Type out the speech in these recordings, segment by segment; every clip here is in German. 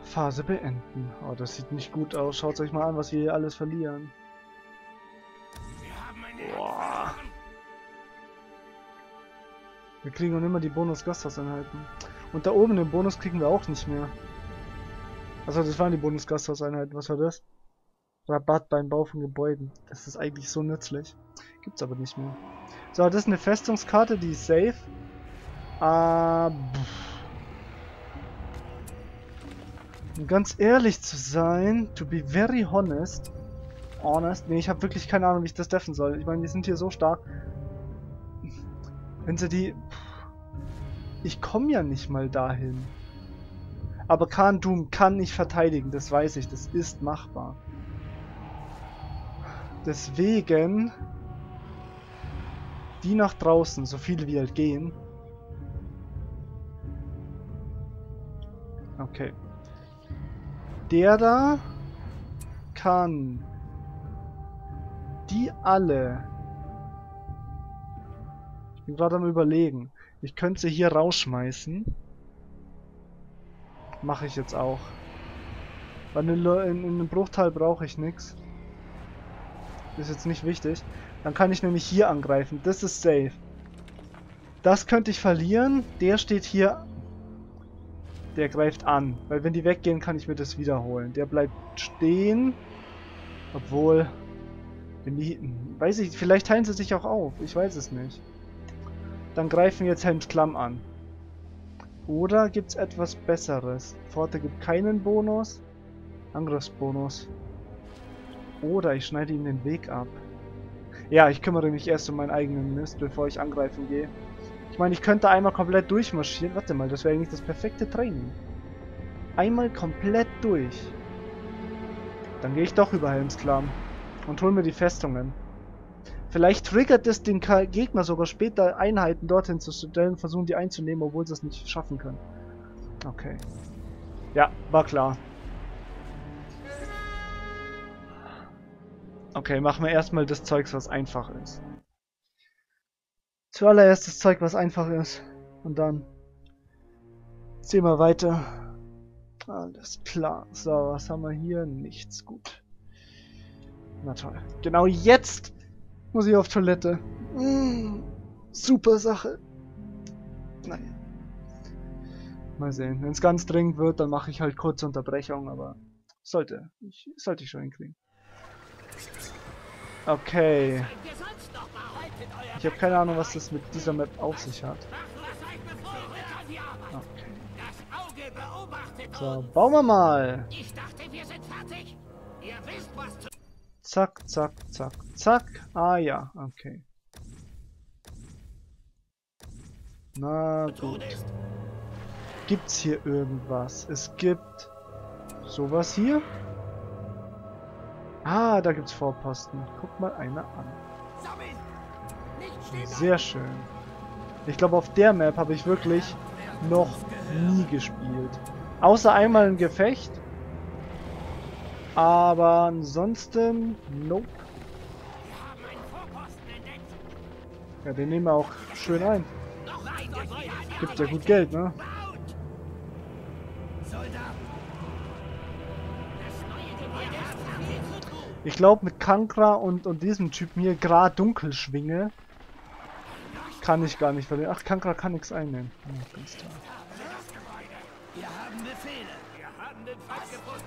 Phase beenden. Oh, das sieht nicht gut aus. Schaut euch mal an, was wir hier alles verlieren. Boah. Wir kriegen noch immer die Bonus-Gasthauseinheiten. Und da oben den Bonus kriegen wir auch nicht mehr. Also das waren die Bonus-Gasthauseinheiten. Was war das? Rabatt beim Bau von Gebäuden. Das ist eigentlich so nützlich. Gibt's aber nicht mehr. So, das ist eine Festungskarte, die ist safe. Um ganz ehrlich zu sein, to be very honest. Nee, ich habe wirklich keine Ahnung, wie ich das deffen soll. Ich meine, wir sind hier so stark. Wenn sie die... Ich komme ja nicht mal dahin. Aber Khan Doom kann nicht verteidigen, das weiß ich. Das ist machbar. Deswegen... Die nach draußen, so viele wie halt gehen. Okay. Der da kann die alle. Ich bin gerade am Überlegen. Ich könnte sie hier rausschmeißen. Mache ich jetzt auch. Weil in einem Bruchteil brauche ich nichts. Ist jetzt nicht wichtig. Dann kann ich nämlich hier angreifen. Das ist safe. Das könnte ich verlieren. Der steht hier. Der greift an. Weil wenn die weggehen, kann ich mir das wiederholen. Der bleibt stehen. Obwohl... Wenn die... Weiß ich, vielleicht teilen sie sich auch auf. Ich weiß es nicht. Dann greifen jetzt Helmsklamm an. Oder gibt es etwas Besseres? Pforte gibt keinen Bonus. Angriffsbonus. Oder ich schneide ihm den Weg ab. Ja, ich kümmere mich erst um meinen eigenen Mist, bevor ich angreifen gehe. Ich meine, ich könnte einmal komplett durchmarschieren. Warte mal, das wäre eigentlich das perfekte Training. Einmal komplett durch. Dann gehe ich doch über Helmsklamm und hole mir die Festungen. Vielleicht triggert es den Gegner sogar später, Einheiten dorthin zu stellen, versuchen die einzunehmen, obwohl sie es nicht schaffen können. Okay. Ja, war klar. Okay, machen wir erstmal das Zeugs, was einfach ist. Zuallererst das Zeug, was einfach ist. Und dann ziehen wir weiter. Alles klar. So, was haben wir hier? Nichts. Gut. Na toll. Genau jetzt muss ich auf Toilette. Super Sache. Naja. Mal sehen. Wenn es ganz dringend wird, dann mache ich halt kurze Unterbrechung, aber sollte ich schon hinkriegen. Okay. Ich habe keine Ahnung, was das mit dieser Map auf sich hat. Okay. So, bauen wir mal. Zack, zack, zack, zack. Ah ja, okay. Na gut. Gibt's hier irgendwas? Es gibt sowas hier. Ah, da gibt's Vorposten. Guck mal einer an. Sehr schön. Ich glaube, auf der Map habe ich wirklich noch nie gespielt. Außer einmal ein Gefecht. Aber ansonsten, nope. Ja, den nehmen wir auch schön ein. Gibt ja gut Geld, ne? Ich glaube, mit Kankra und diesem Typen hier, gerade Dunkelschwinge, kann ich gar nicht verlieren. Ach, Kankra kann nichts einnehmen. Ja, ganz klar. Wir haben Befehle. Wir haben den Feind gefunden.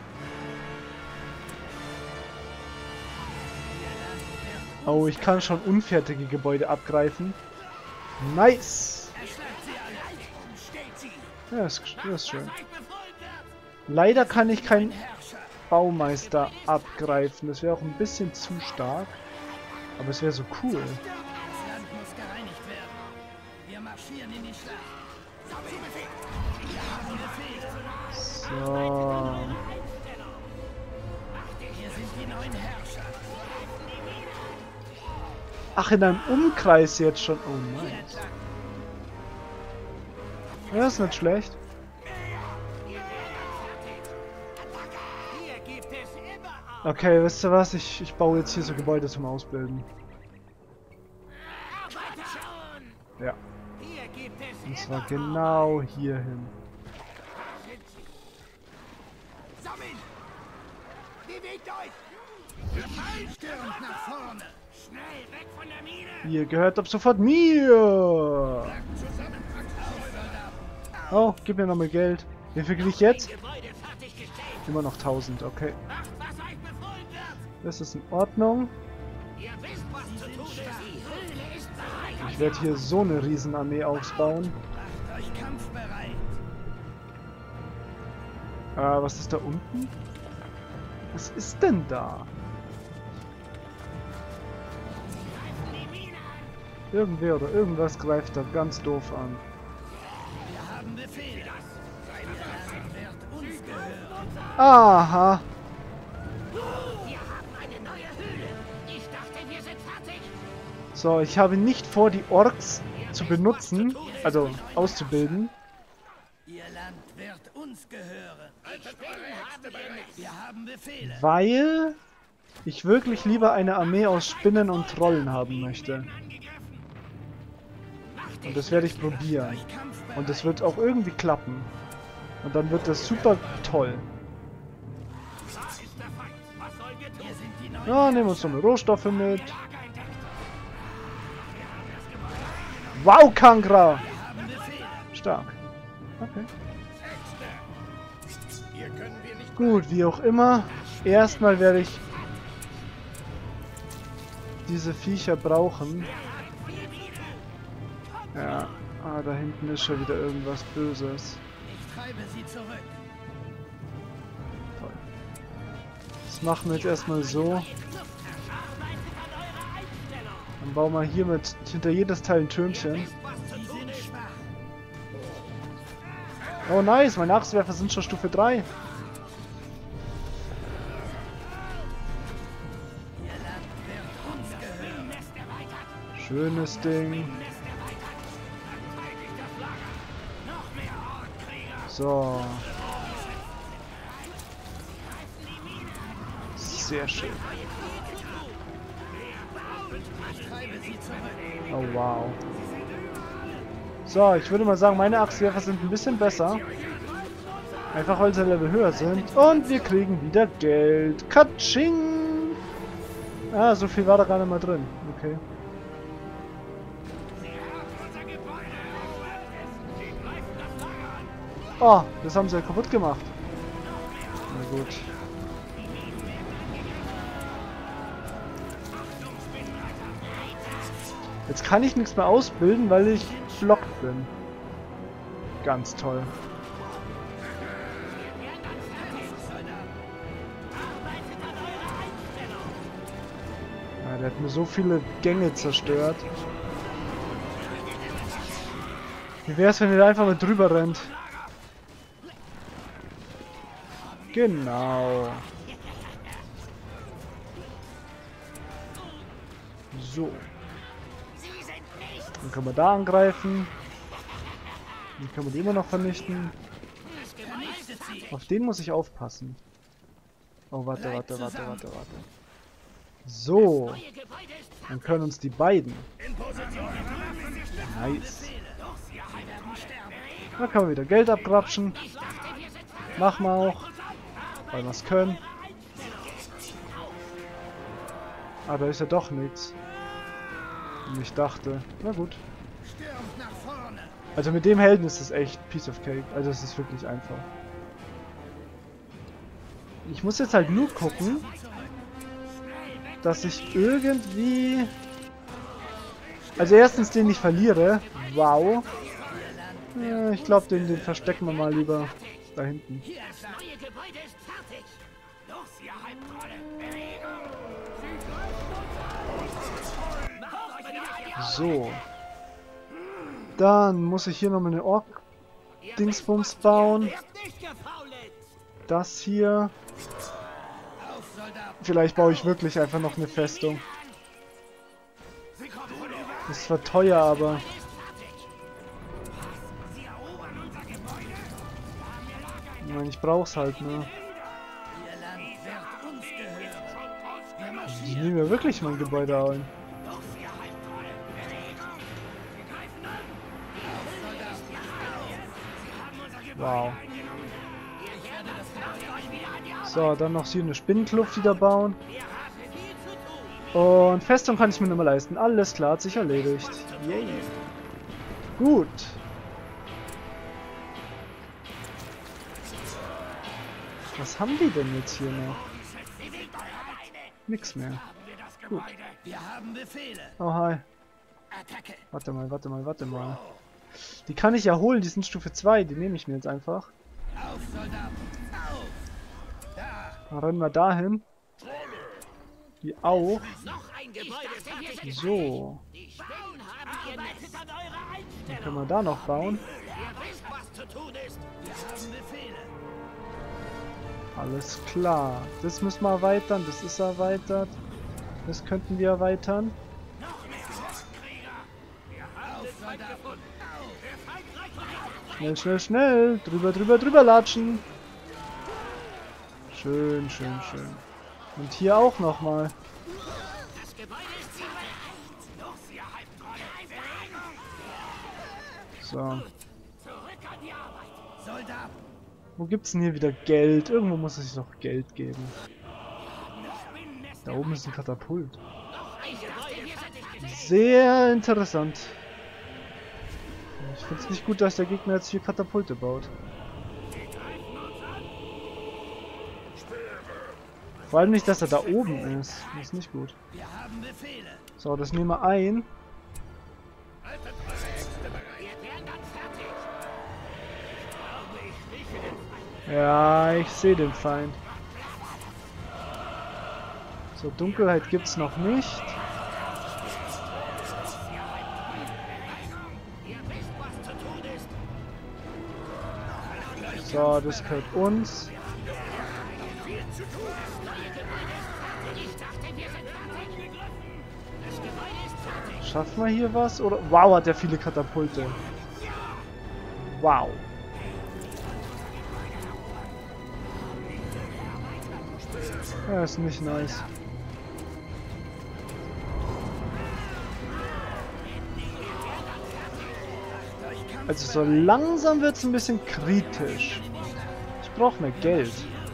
Oh, ich kann schon unfertige Gebäude abgreifen. Nice! Ja, das ist schön. Leider kann ich keinen Baumeister abgreifen. Das wäre auch ein bisschen zu stark. Aber es wäre so cool. So. Ach, in einem Umkreis jetzt schon. Oh, nice. Ja, das ist nicht schlecht. Okay, wisst ihr was? Ich baue jetzt hier so Gebäude zum Ausbilden. Ja. Und zwar genau hier hin. kommen! Bewegt euch! Gefallen stürmt nach vorne! Schnell, weg von der Mine! Ihr gehört ab sofort mir! Oh, gib mir nochmal Geld. Wie viel krieg ich jetzt? Gebäude fertiggestellt! Immer noch 1000, okay. Macht, was euch befohlen wird! Das ist in Ordnung. Ihr wisst, was zu tun ist! Die Höhle ist bereit! Ich werde hier so eine Riesenarmee aufbauen. Macht euch kampfbereit! Was ist da unten? Was ist denn da? Irgendwer oder irgendwas greift da ganz doof an. Wir haben Befehle! Sein wird uns gehören! Aha! Wir haben eine neue Höhle! Ich dachte, wir sind fertig! So, ich habe nicht vor, die Orks zu benutzen, also auszubilden. Ihr Land wird uns gehören! Wir haben Befehle! Weil ich wirklich lieber eine Armee aus Spinnen und Trollen haben möchte. Und das werde ich probieren. Und das wird auch irgendwie klappen. Und dann wird das super toll. Ja, nehmen wir uns noch mal Rohstoffe mit. Wow, Kankra! Stark. Okay. Gut, wie auch immer. Erstmal werde ich diese Viecher brauchen. Ja, da hinten ist schon wieder irgendwas Böses. Ich treibe sie zurück! Toll. Das machen wir jetzt erstmal so. Dann bauen wir hier mit hinter jedes Teil ein Türmchen. Sie sind schwach! Oh nice, meine Achswerfer sind schon Stufe 3. Ihr Land wird uns gehören! Schönes Ding. So. Sehr schön. Oh wow. So, ich würde mal sagen, meine Achswerfer sind ein bisschen besser. Einfach weil sie Level höher sind. Und wir kriegen wieder Geld. Katsching! Ah, so viel war da gar nicht mal drin. Okay. Oh, das haben sie ja kaputt gemacht. Na gut. Jetzt kann ich nichts mehr ausbilden, weil ich blockt bin. Ganz toll. Ja, der hat mir so viele Gänge zerstört. Wie wär's, wenn ihr da einfach mal drüber rennt? Genau. So. Dann können wir da angreifen. Dann können wir die immer noch vernichten. Auf den muss ich aufpassen. Oh, warte. So. Dann können uns die beiden. Nice. Da können wir wieder Geld abgrapschen. Machen wir auch. Weil wir es können. Ah, da ist ja doch nichts. Und ich dachte, na gut. Also mit dem Helden ist es echt Piece of Cake. Also es ist wirklich einfach. Ich muss jetzt halt nur gucken, dass ich irgendwie... Also erstens den nicht verliere. Wow. Ja, ich glaube, den verstecken wir mal lieber da hinten. Das neue Gebäude ist fertig! Los, ihr Halbtrolle! So. Dann muss ich hier noch mal eine Ork-Dingsbums bauen. Das hier. Vielleicht baue ich wirklich einfach noch eine Festung. Das ist zwar teuer, aber... Ich meine, ich brauch's halt, ne? Ich nehme ja wirklich mein Gebäude ein. Wow. So, dann noch hier eine Spinnenkluft wieder bauen. Und Festung kann ich mir nicht mehr leisten. Alles klar, hat sich erledigt. Yay. Gut. Was haben die denn jetzt hier noch? Nix mehr. Gut. Oh, hi. Warte mal. Die kann ich ja holen, die sind Stufe 2. Die nehme ich mir jetzt einfach. Dann rennen wir dahin. Die auch. So. Dann können wir da noch bauen. Alles klar. Das müssen wir erweitern. Das ist erweitert. Das könnten wir erweitern. Schnell. Drüber latschen. Schön. Und hier auch nochmal. So. Wo gibt's denn hier wieder Geld? Irgendwo muss es doch Geld geben. Da oben ist ein Katapult. Sehr interessant. Ich finde es nicht gut, dass der Gegner jetzt hier Katapulte baut. Vor allem nicht, dass er da oben ist. Das ist nicht gut. So, das nehmen wir ein. Ja, ich sehe den Feind. So, Dunkelheit gibt's noch nicht. So, das gehört uns. Schaffen wir hier was? Oder? Wow, hat der viele Katapulte. Wow. Ja, ist nicht nice. Also so langsam wird es ein bisschen kritisch. Ich brauche mehr Geld.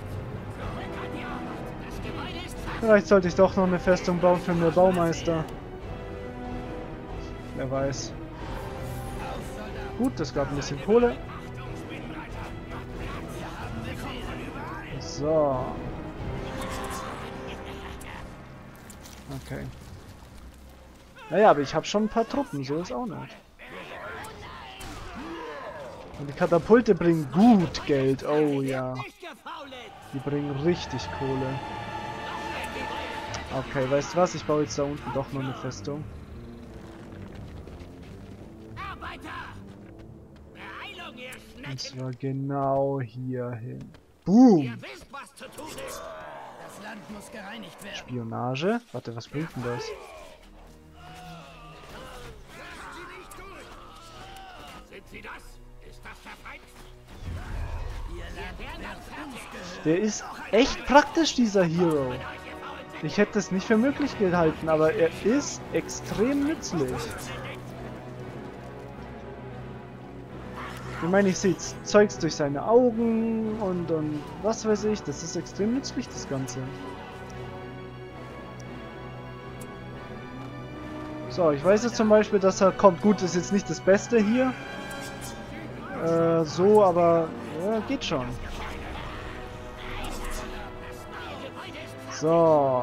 Vielleicht sollte ich doch noch eine Festung bauen für den Baumeister. Wer weiß. Gut, das gab ein bisschen Kohle. So. Okay. Naja, aber ich habe schon ein paar Truppen, so ist auch nicht. Und die Katapulte bringen gut Geld, oh ja. Die bringen richtig Kohle. Okay, weißt du was? Ich baue jetzt da unten doch noch eine Festung. Und zwar genau hier hin. Boom! Spionage? Warte, was bringt denn das? Der ist echt praktisch, dieser Hero. Ich hätte es nicht für möglich gehalten, aber er ist extrem nützlich. Ich meine, ich sehe Zeugs durch seine Augen und was weiß ich. Das ist extrem nützlich, das Ganze. So, ich weiß jetzt zum Beispiel, dass er kommt. Gut, ist jetzt nicht das Beste hier. So, aber ja, geht schon. So.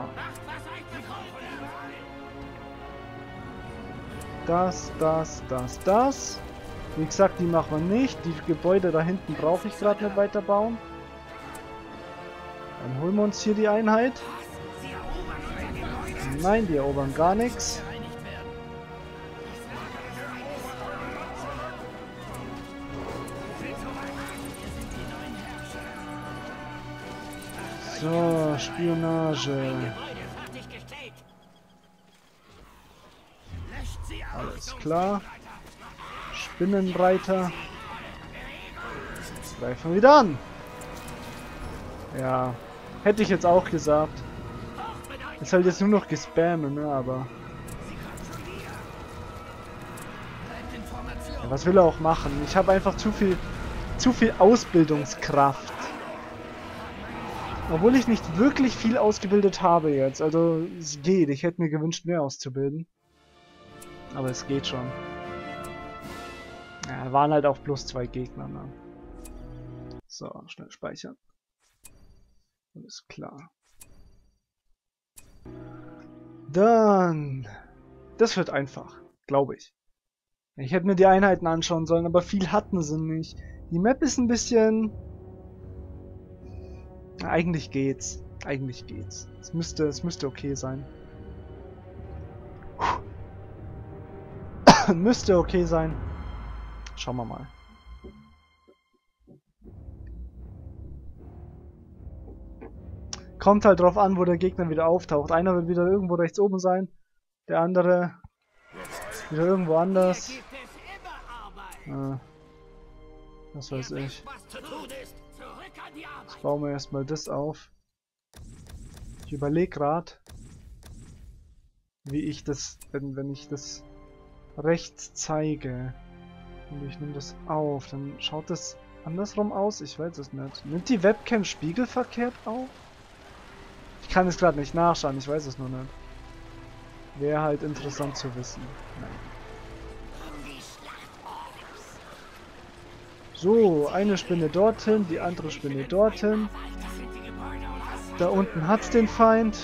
Das. Wie gesagt, die machen wir nicht. Die Gebäude da hinten brauche ich gerade nicht weiterbauen. Dann holen wir uns hier die Einheit. Nein, die erobern gar nichts. So, Spionage. Alles klar. Spinnenreiter. Greifen wir wieder an. Ja, hätte ich jetzt auch gesagt. Ist halt jetzt nur noch gespammt, ne, aber... Ja, was will er auch machen? Ich habe einfach zu viel Ausbildungskraft. Obwohl ich nicht wirklich viel ausgebildet habe jetzt. Also es geht. Ich hätte mir gewünscht, mehr auszubilden. Aber es geht schon. Ja, waren halt auch plus 2 Gegner. Ne? So, schnell speichern. Alles klar. Dann... Das wird einfach. Glaube ich. Ich hätte mir die Einheiten anschauen sollen, aber viel hatten sie nicht. Die Map ist ein bisschen... Eigentlich geht's. Eigentlich geht's. Es müsste okay sein. Müsste okay sein. Schauen wir mal. Kommt halt drauf an, wo der Gegner wieder auftaucht. Einer wird wieder irgendwo rechts oben sein. Der andere wieder irgendwo anders. Was weiß ich. Jetzt bauen wir erstmal das auf. Ich überlege gerade, wie ich das, wenn ich das rechts zeige und ich nehme das auf, dann schaut das andersrum aus? Ich weiß es nicht. Nimmt die Webcam spiegelverkehrt auf? Ich kann es gerade nicht nachschauen, ich weiß es nur nicht. Wäre halt interessant zu wissen. Nein. So, eine Spinne dorthin, die andere Spinne dorthin. Da unten hat's den Feind.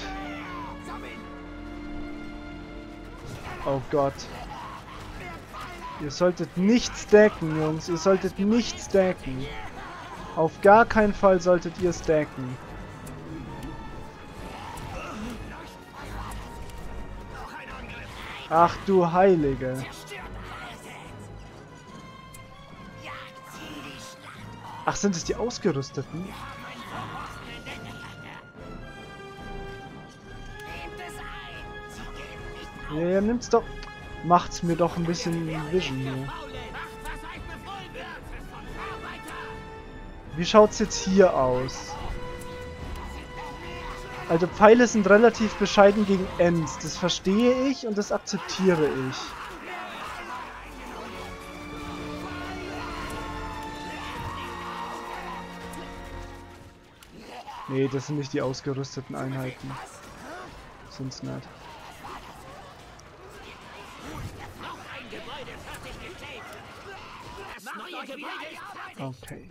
Oh Gott. Ihr solltet nicht stacken, Jungs. Ihr solltet nicht stacken. Auf gar keinen Fall solltet ihr stacken. Ach du Heilige. Ach, sind es die Ausgerüsteten? Ja, nimmt's doch. Macht's mir doch ein bisschen Vision hier. Wie schaut's jetzt hier aus? Also Pfeile sind relativ bescheiden gegen Ends. Das verstehe ich und das akzeptiere ich. Nee, das sind nicht die ausgerüsteten Einheiten. Sind's nicht. Okay.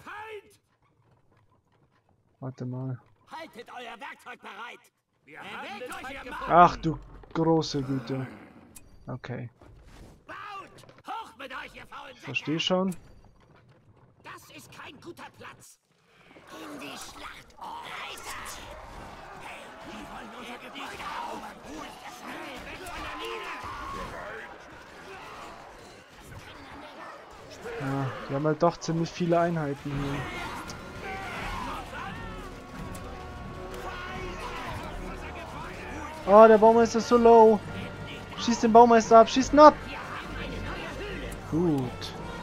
Warte mal. Haltet euer Werkzeug bereit. Ach du große Güte. Okay. Hoch mit euch, ihr faulen Säcke. Verstehe schon. Das ist kein guter Platz. In die Schlacht reitet. Hey, die wollen unser Gebäude erobern. Schnell weg von der Mine. Ja, wir haben halt doch ziemlich viele Einheiten hier. Oh, der Baumeister ist so low. Schießt den Baumeister ab, schießt ihn ab. Gut.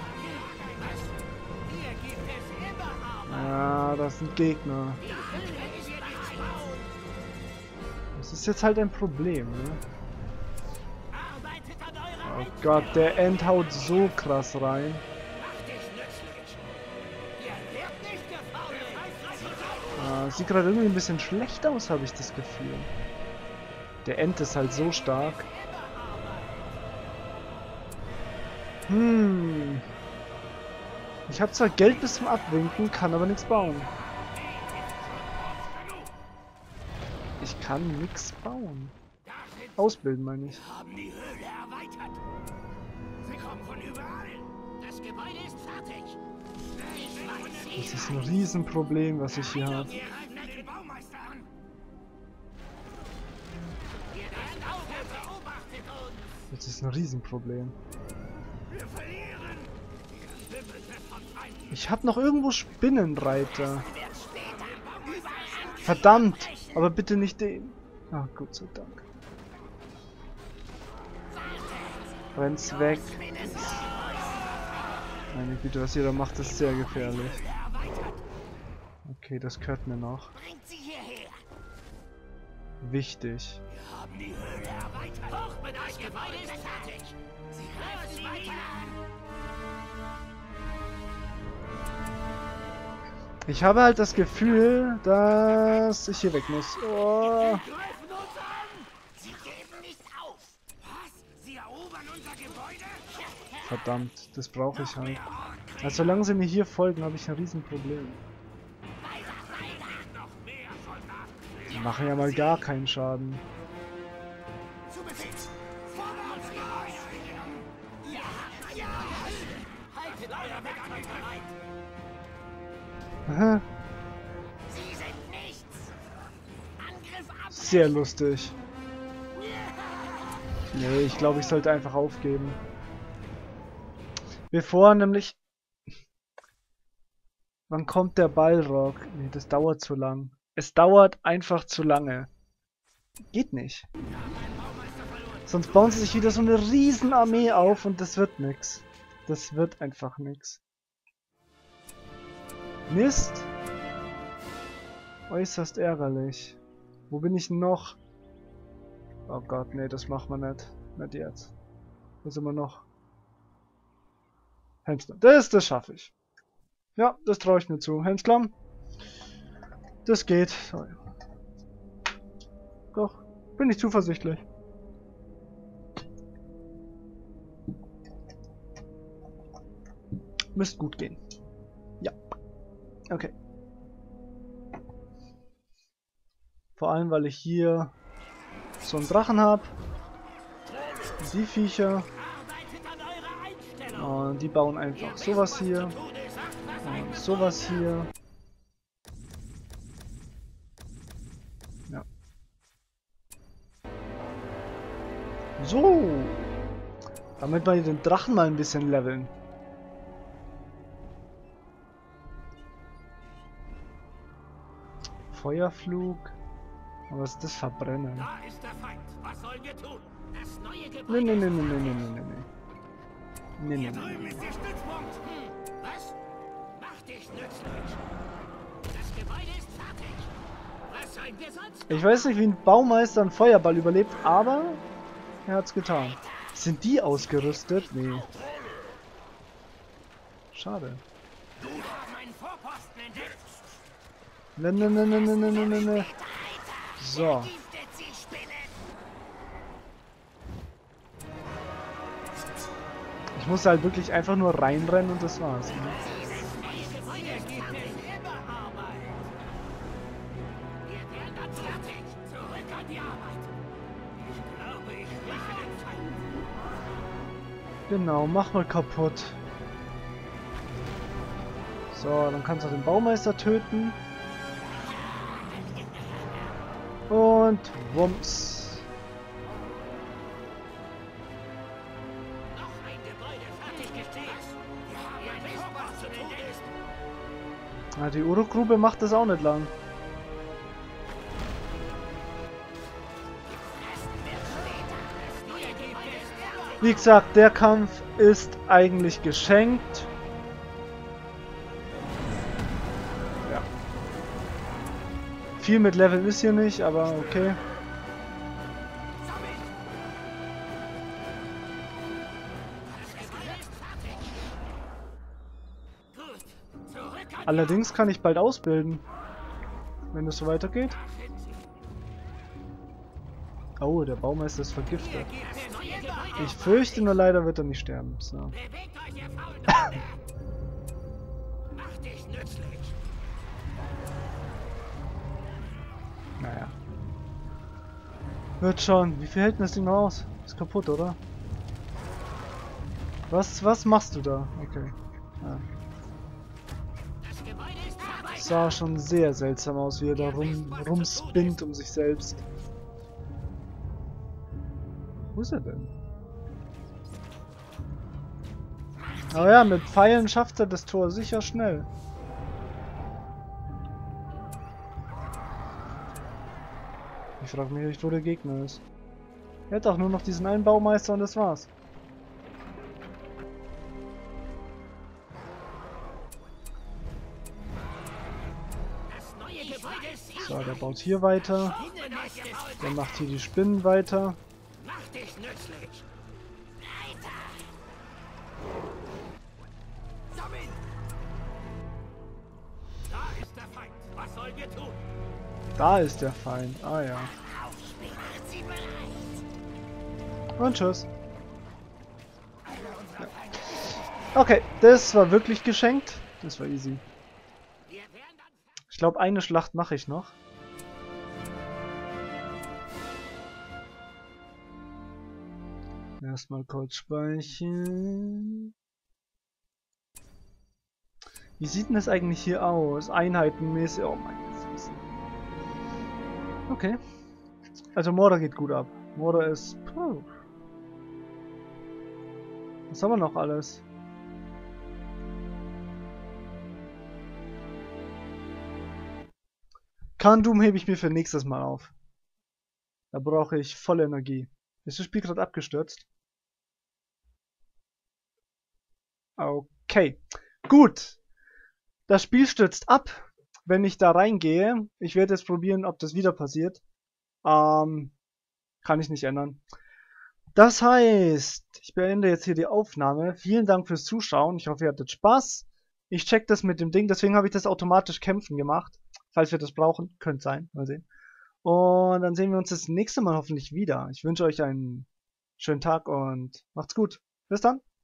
Ja, das sind Gegner. Das ist jetzt halt ein Problem, ne? Oh Gott, der End haut so krass rein. Sieht gerade irgendwie ein bisschen schlecht aus, habe ich das Gefühl. Der End ist halt so stark. Ich habe zwar Geld bis zum Abwinken, kann aber nichts bauen. Ich kann nichts bauen. Ausbilden, meine ich. Haben die Höhle erweitert. Sie kommen von überall. Das Gebäude ist fertig. Das ist ein Riesenproblem, was ich hier habe. Das ist ein Riesenproblem. Ich habe noch irgendwo Spinnenreiter. Verdammt! Aber bitte nicht den. Ah, Gott sei Dank. Rennt's weg. Meine Güte, was ihr da macht, ist sehr gefährlich. Okay, das gehört mir noch. Wichtig. Wir haben die Höhle erweitert. Hoch mit euch, Gebäude ist fertig. Sie greifen weiter an. Ich habe halt das Gefühl, dass ich hier weg muss. Oh. Sie greifen uns an! Sie geben nicht auf! Was? Sie erobern unser Gebäude? Verdammt, das brauche ich halt. Also solange sie mir hier folgen, habe ich ein Riesenproblem. Noch mehr Soldaten! Die machen ja mal gar keinen Schaden. Zu Befehl! Vorwärts, ja! Ja! Ja! Haltet euer Werkzeug bereit! Aha, Sie sind nichts! Angriff ab! sehr lustig. Nee, ich glaube, ich sollte einfach aufgeben. Bevor nämlich... Wann kommt der Balrog? Nee, das dauert zu lang. Es dauert einfach zu lange. Geht nicht. Sonst bauen sie sich wieder so eine Riesenarmee auf und das wird nix. Das wird einfach nix. Mist. Äußerst ärgerlich. Wo bin ich noch? Oh Gott, nee, das machen wir nicht. Nicht jetzt. Wo sind wir noch? Helmsklamm. Das schaffe ich. Ja, das traue ich mir zu. Helmsklamm. Das geht. Sorry. Doch, bin ich zuversichtlich. Müsste gut gehen. Ja. Okay. Vor allem, weil ich hier so einen Drachen habe. Die Viecher. Und die bauen einfach sowas hier. Und sowas hier. Ja. So. Damit wir den Drachen mal ein bisschen leveln. Feuerflug. Aber was ist das? Verbrennen? Da ist der Feind. Was sollen wir tun? Das neue Nee, Gebäude. nee, nee, nee, nee, nee, nee, nee. Nee, nee, Hier nee. drüben ist der Stützpunkt. Was? Mach dich nützlich. Das Gebäude ist fertig. Was sollen wir sonst? Ich weiß nicht, wie ein Baumeister einen Feuerball überlebt, aber er hat's getan. Sind die ausgerüstet? Nee. Schade. Wir haben einen Vorposten entdeckt. Ne, ne, ne, ne, ne, ne, ne, ne, ne. So. Giftet sie Spinnen. Ich muss halt wirklich einfach nur reinrennen und das war's. Ne? Dieses neue Gebäude gibt es immer Arbeit. Wir werden dann fertig. Zurück an die Arbeit. Ich glaube, ich rieche den Feind. Genau, mach mal kaputt. So, dann kannst du den Baumeister töten. Und wumms. Noch ein Gebäude fertiggestellt. Wir haben einen Vorposten entdeckt. Ah, die Uruk-Grube macht das auch nicht lang. Das neue Gebäude ist fertig. Wie gesagt, der Kampf ist eigentlich geschenkt. Ja. Viel mit Leveln ist hier nicht, aber okay. Gut. Zurück an Allerdings kann ich bald ausbilden. Wenn es so weitergeht. Oh, der Baumeister ist vergiftet. das neue Gebäude. Ich fürchte nur leider wird er nicht sterben. So. Bewegt euch, ihr faulen Hunde. Mach dich nützlich. Naja. Wird schon. Wie viel hält denn das Ding noch aus? Ist kaputt, oder? Was machst du da? Okay. Ja. Das Gebäude ist fertig. Sah schon sehr seltsam aus, wie er da rumspinnt um sich selbst. Wo ist er denn? Aber ja, mit Pfeilen schafft er das Tor sicher schnell. Ich frage mich echt, wo der Gegner ist. Er hat auch nur noch diesen einen Baumeister und das war's. Das neue Gebäude ist fertig. So, der baut hier weiter. Der macht hier die Spinnen weiter. Mach dich nützlich. Weiter. Sammeln. Da Feind. Was sollen wir tun? Da ist der Feind. Ah ja. Aufspielen. Macht sie bereit. Und tschüss. Okay, das war wirklich geschenkt. Das war easy. Wir werden dann... Ich glaube, eine Schlacht mache ich noch. Erstmal kurz speichern. Wie sieht denn das eigentlich hier aus? Einheitenmäßig. Oh meine Füße. Okay. Also Mordor geht gut ab. Mordor ist... Puh. Was haben wir noch alles? Kandum hebe ich mir für nächstes Mal auf. Da brauche ich volle Energie. Ist das Spiel gerade abgestürzt? Okay. Gut. Das Spiel stürzt ab, wenn ich da reingehe. Ich werde jetzt probieren, ob das wieder passiert. Kann ich nicht ändern. Das heißt, ich beende jetzt hier die Aufnahme. Vielen Dank fürs Zuschauen. Ich hoffe, ihr hattet Spaß. Ich check das mit dem Ding, deswegen habe ich das automatisch kämpfen gemacht. Falls wir das brauchen, könnte sein. Mal sehen. Und dann sehen wir uns das nächste Mal hoffentlich wieder. Ich wünsche euch einen schönen Tag und macht's gut. Bis dann.